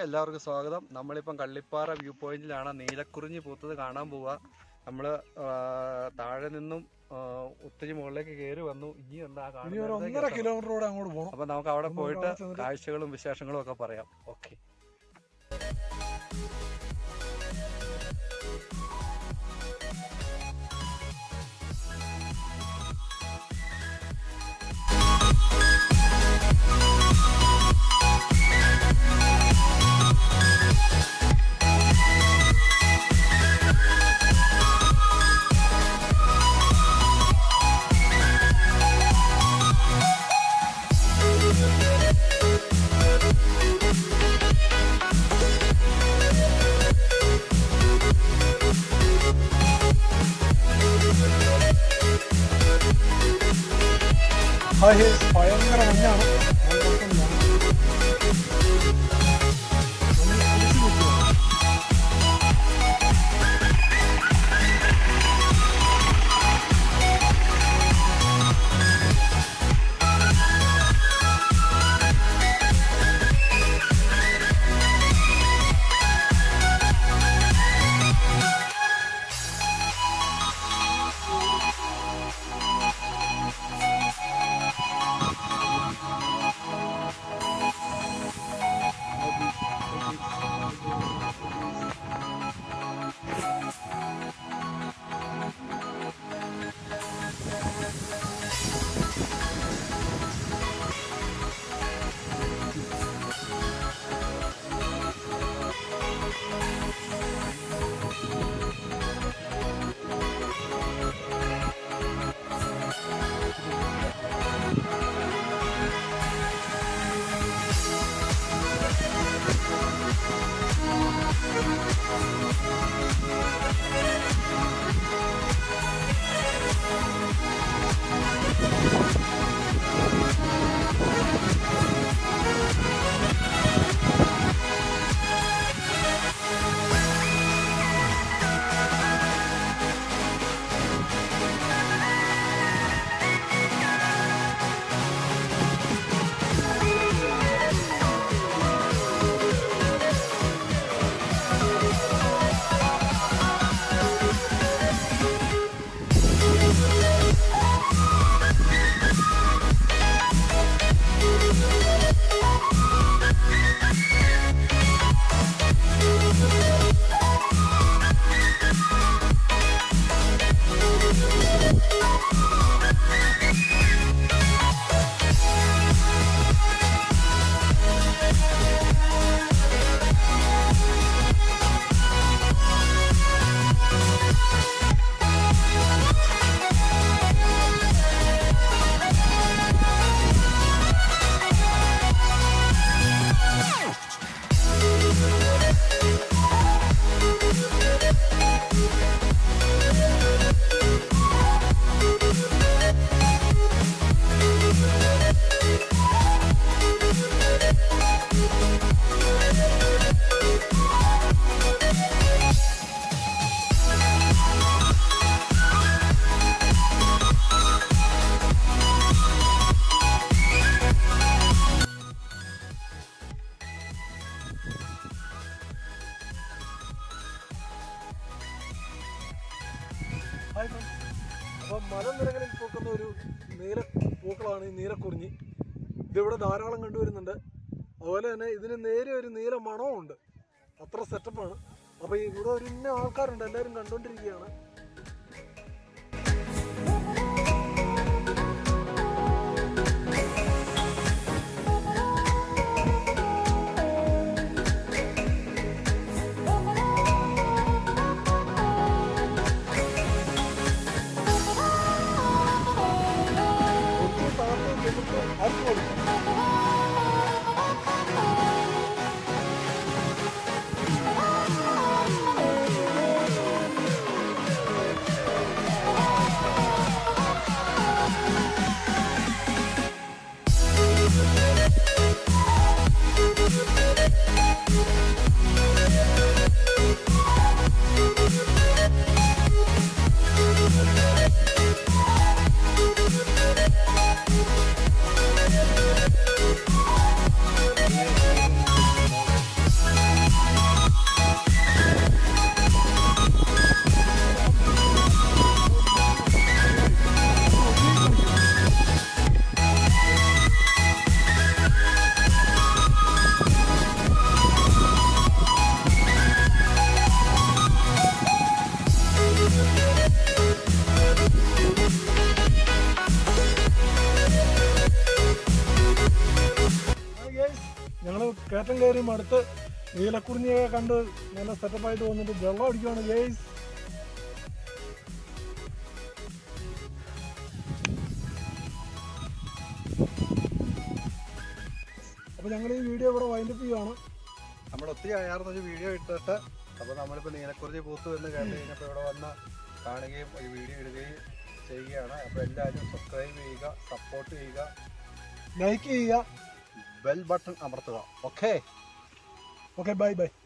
എല്ലാവർക്കും സ്വാഗതം. നമ്മളിപ്പം കള്ളിപ്പാറ വ്യൂ പോയിന്റിലാണ് നീലക്കുറിഞ്ഞി പൂത്തത് കാണാൻ പോവുക. നമ്മൾ താഴെ നിന്നും ഒത്തിരി മുകളിലേക്ക് കയറി വന്നു. ഇനിയുണ്ട് ആ കാണുന്നത് 1.5 കിലോമീറ്റർ അങ്ങോട്ട് പോകണം. അപ്പൊ നമുക്ക് അവിടെ പോയിട്ട് കാഴ്ചകളും വിശേഷങ്ങളും ഒക്കെ പറയാം. ഓക്കെ. ഭയങ്കര മഞ്ഞാണ്. അപ്പം മലനിരകളിൽ പൂക്കുന്ന ഒരു നീല പൂക്കളാണ് ഈ നീലക്കുറിഞ്ഞി. ഇതിവിടെ ധാരാളം കണ്ടുവരുന്നുണ്ട്. അതുപോലെ തന്നെ ഇതിന് നേരെ ഒരു നീല മണവും ഉണ്ട്. അത്ര സെറ്റപ്പാണ്. അപ്പോൾ ഇവിടെ ഒരു ഇന്ന ആൾക്കാരുണ്ട്, എല്ലാവരും കണ്ടുകൊണ്ടിരിക്കുകയാണ്. കയറ്റം കയറി അടുത്ത് നീലക്കുറിഞ്ഞിയൊക്കെ കണ്ട് നല്ല സെറ്റപ്പായിട്ട് വന്നിട്ട് വെള്ളം അടിക്കുവാണ് ഗേസ്. അപ്പോൾ ഞങ്ങൾ ഈ വീഡിയോ ഇവിടെ വൈൻഡപ്പ് ചെയ്യുകയാണ്. നമ്മൾ ഒത്തിരി അയാർന്നൊരു വീഡിയോ ഇട്ടിട്ട് അപ്പോൾ നമ്മളിപ്പോൾ നീലക്കുറിഞ്ഞി പൂത്തു എന്ന് കേട്ട് കഴിഞ്ഞപ്പോൾ ഇവിടെ വന്ന് കാണുകയും ഒരു വീഡിയോ ഇടുകയും ചെയ്യുകയാണ്. അപ്പോൾ എല്ലാവരും സബ്സ്ക്രൈബ് ചെയ്യുക, സപ്പോർട്ട് ചെയ്യുക, ലൈക്ക് ചെയ്യുക, ബെൽ ബട്ടൺ അമർത്തുക. Okay bye by.